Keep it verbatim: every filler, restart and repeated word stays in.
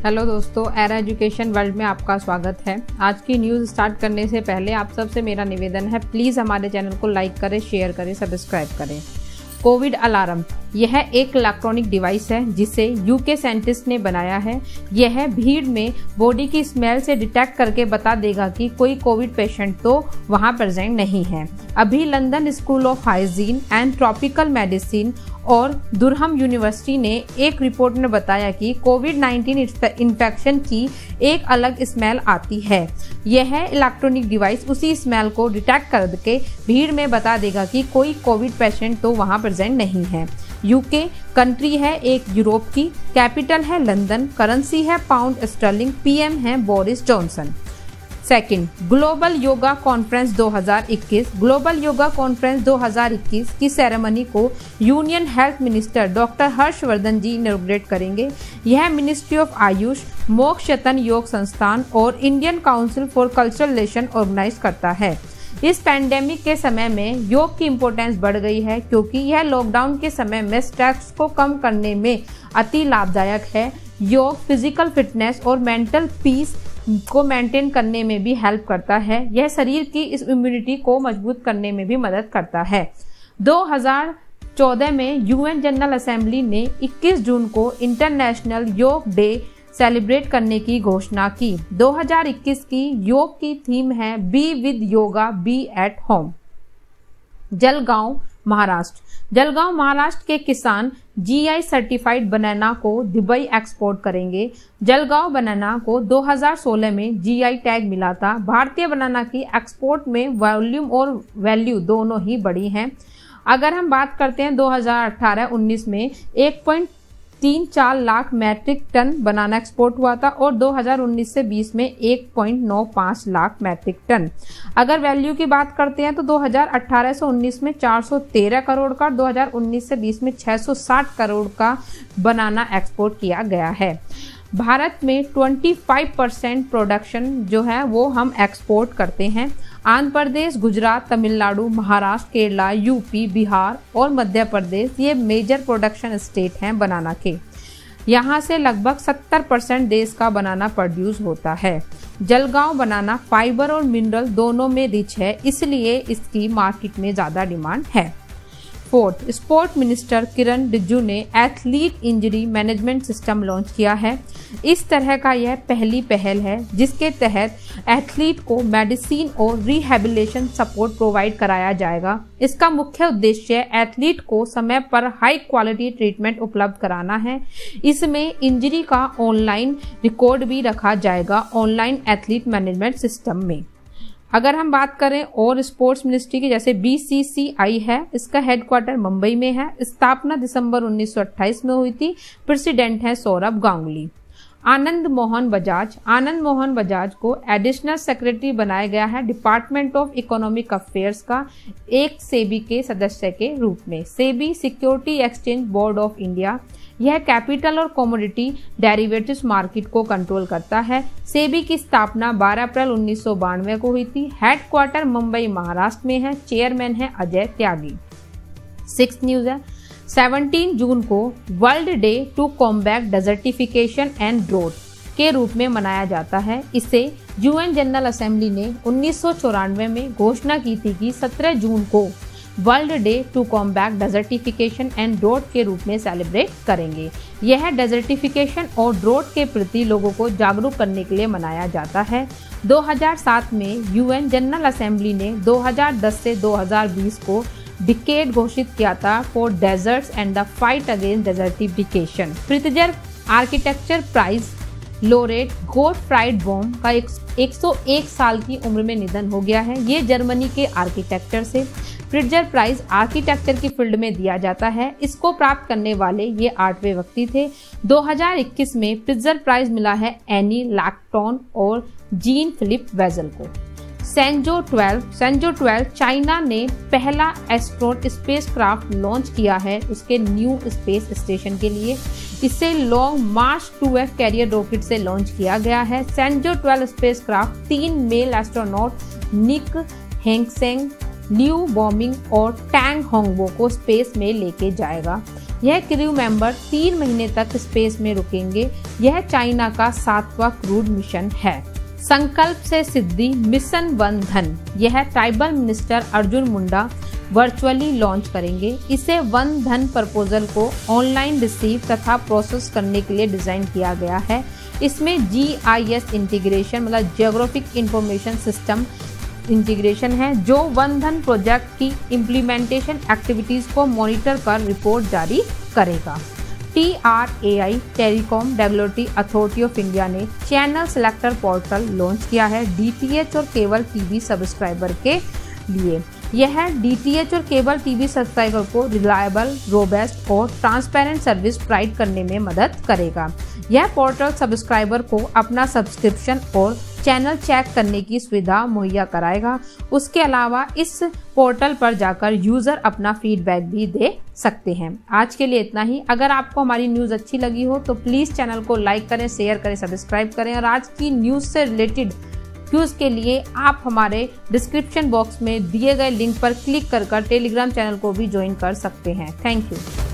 Hello दोस्तों, era education world में आपका स्वागत है। आज की न्यूज़ स्टार्ट करने से पहले आप सबसे मेरा निवेदन है, प्लीज़ हमारे चैनल को लाइक करें, शेयर करें, सब्सक्राइब करें। कोविड अलार्म, यह एक इलेक्ट्रॉनिक डिवाइस है जिसे यूके साइंटिस्ट ने बनाया है। यह भीड़ में बॉडी की स्मेल से डिटेक्ट करके बता देगा कि कोई कोविड पेशेंट तो वहां प्रेजेंट नहीं है। अभी London school of hygiene and tropical medicine और दुरहम यूनिवर्सिटी ने एक रिपोर्ट में बताया कि कोविड नाइन्टीन इन्फेक्शन की एक अलग स्मेल आती है। यह इलेक्ट्रॉनिक डिवाइस उसी स्मेल को डिटेक्ट करके भीड़ में बता देगा कि कोई कोविड पेशेंट तो वहां प्रेजेंट नहीं है। यूके कंट्री है एक यूरोप की, कैपिटल है लंदन, करेंसी है पाउंड स्टर्लिंग, पीएम है Boris Johnson. Second, global yoga conference दो हज़ार इक्कीस। ग्लोबल योगा कॉन्फ्रेंस दो हज़ार इक्कीस की सेरेमनी को union health minister doctor Harshvardhan ji inaugurate करेंगे। यह मिनिस्ट्री ऑफ आयुष, मोक्ष यतन योग संस्थान और Indian council for cultural relation organise करता है। इस पैंडेमिक के समय में योग की इम्पोर्टेंस बढ़ गई है क्योंकि यह लॉकडाउन के समय में स्ट्रेस को कम करने में अति लाभदायक है। योग फिजिकल फिटनेस और मेंटल पीस को मेंटेन करने में भी हेल्प करता है। यह शरीर की इस इम्यूनिटी को मजबूत करने में भी मदद करता है। दो हज़ार चौदह में यूएन जनरल असेंबली ने इक्कीस जून को इंटरनेशनल योग डे सेलिब्रेट करने की घोषणा की। दो हज़ार इक्कीस की योग की थीम है be with yoga, be at home. Jalgaon Maharashtra. Jalgaon Maharashtra के किसान जीआई सर्टिफाइड बनाना को दुबई एक्सपोर्ट करेंगे। जलगांव बनाना को दो हज़ार सोलह में जीआई टैग मिला था। भारतीय बनाना की एक्सपोर्ट में वॉल्यूम और वैल्यू दोनों ही बढ़ी हैं। अगर हम बात करते हैं दो हज़ार अठारह उन्नीस में एक पॉइंट तीन चार lakh metric tonne banana export हुआ था और दो हज़ार उन्नीस से बीस में एक पॉइंट नौ पाँच लाख मैट्रिक टन। अगर वैल्यू की बात करते हैं तो दो हज़ार अठारह से उन्नीस में चार सौ तेरह करोड़ का, दो हज़ार उन्नीस से बीस में छह सौ साठ करोड़ का बनाना एक्सपोर्ट किया गया है। भारत में पच्चीस परसेंट प्रोडक्शन जो है वो हम एक्सपोर्ट करते हैं। आंध्र प्रदेश, गुजरात, तमिलनाडु, महाराष्ट्र, केरला, यूपी, बिहार और मध्य प्रदेश ये मेजर प्रोडक्शन स्टेट हैं बनाना के। यहाँ से लगभग सत्तर परसेंट देश का बनाना प्रोड्यूस होता है। जलगांव बनाना फाइबर और मिनरल दोनों में रिच है, इसलिए इसकी मार्केट में ज़्यादा डिमांड है। Fourth, sport minister Kiran Rijiju ने athlete injury management system launch किया है। इस तरह का यह पहली पहल है जिसके तहत एथलीट को मेडिसिन और रिहेबिलिटेशन सपोर्ट प्रोवाइड कराया जाएगा। इसका मुख्य उद्देश्य एथलीट को समय पर हाई क्वालिटी ट्रीटमेंट उपलब्ध कराना है। इसमें इंजरी का ऑनलाइन रिकॉर्ड भी रखा जाएगा ऑनलाइन एथलीट मैनेजमेंट सिस्टम में। अगर हम बात करें और स्पोर्ट्स मिनिस्ट्री की, जैसे बीसीसीआई है, इसका हेडक्वार्टर मुंबई में है। स्थापना दिसंबर उन्नीस सौ अट्ठाईस में हुई थी। प्रेसिडेंट है सौरभ गांगुली। आनंद मोहन बजाज। आनंद मोहन बजाज को एडिशनल सेक्रेटरी बनाया गया है डिपार्टमेंट ऑफ इकोनॉमिक अफेयर्स का, एक सेबी के सदस्य के रूप में। SEBI security exchange board of India, यह कैपिटल और कमोडिटी डेरिवेटिव्स मार्केट को कंट्रोल करता है। सेबी की स्थापना बारह अप्रैल उन्नीस सौ बानवे को हुई थी। हेडक्वार्टर मुंबई महाराष्ट्र में है। चेयरमैन है अजय त्यागी। सिक्स न्यूज है, सत्रह जून को world day to combat desertification and drought के रूप में मनाया जाता है। इसे यूएन जनरल असेंबली ने उन्नीस सौ चौरानवे में घोषणा की थी कि सत्रह जून को world day to combat desertification and drought के रूप में सेलिब्रेट करेंगे। यह डेजर्टिफिकेशन और ड्रोथ के प्रति लोगों को जागरूक करने के लिए मनाया जाता है। दो हज़ार सात में यूएन जनरल असेंबली ने दो हज़ार दस से दो हज़ार बीस को डिकेड घोषित किया था for deserts and the fight against desertification. Pritzker architecture prize laureate Gottfried Bohm का एक सौ एक साल की उम्र में निधन हो गया है। ये जर्मनी के आर्किटेक्चर से प्रित्जर प्राइज आर्किटेक्चर की फील्ड में दिया जाता है। इसको प्राप्त करने वाले ये आठवें व्यक्ति थे। दो हज़ार इक्कीस में प्रित्जर प्राइज मिला है एनी लैक्टोन और जीन फिलिप वेजल को। Shenzhou twelve Shenzhou twelve China ने पहला एस्ट्रोनॉट स्पेसक्राफ्ट लॉन्च किया है उसके न्यू स्पेस स्टेशन के लिए। इसे long march two F carrier rocket से लॉन्च किया गया है। सेंजो ट्वेल्व स्पेसक्राफ्ट तीन male astronaut Nie Haisheng, Liu Boming और टैंग होंगबो को स्पेस में लेके जाएगा। यह क्रू मेंबर तीन महीने तक स्पेस में रुकेंगे। यह चाइना का सातवां क्रूड मिशन है। संकल्प से सिद्धि मिशन वन धन, यह tribal minister Arjun Munda virtually launch करेंगे। इसे वन धन प्रपोजल को ऑनलाइन रिसीव तथा प्रोसेस करने के लिए डिजाइन किया गया है। इसमें जी आई एस इंटीग्रेशन मतलब जियोग्राफिक इंफॉर्मेशन सिस्टम इंटीग्रेशन है, जो वन धन प्रोजेक्ट की इम्प्लीमेंटेशन एक्टिविटीज को मॉनिटर कर रिपोर्ट जारी करेगा। T R A I telecom regulatory authority of India ने चैनल सिलेक्टर पोर्टल लॉन्च किया है डी टी एच और केबल टीवी सब्सक्राइबर के लिए। यह डी टी एच और केबल टीवी सब्सक्राइबर को रिलायबल, रोबस्ट और ट्रांसपेरेंट सर्विस प्रोवाइड करने में मदद करेगा। यह पोर्टल सब्सक्राइबर को अपना सब्सक्रिप्शन और चैनल चेक करने की सुविधा मुहैया कराएगा। उसके अलावा इस पोर्टल पर जाकर यूजर अपना फीडबैक भी दे सकते हैं। आज के लिए इतना ही। अगर आपको हमारी न्यूज़ अच्छी लगी हो तो प्लीज़ चैनल को लाइक करें, शेयर करें, सब्सक्राइब करें और आज की न्यूज़ से रिलेटेड न्यूज़ के लिए आप हमारे डिस्क्रिप्शन बॉक्स में दिए गए लिंक पर क्लिक कर कर टेलीग्राम चैनल को भी ज्वाइन कर सकते हैं। Thank you.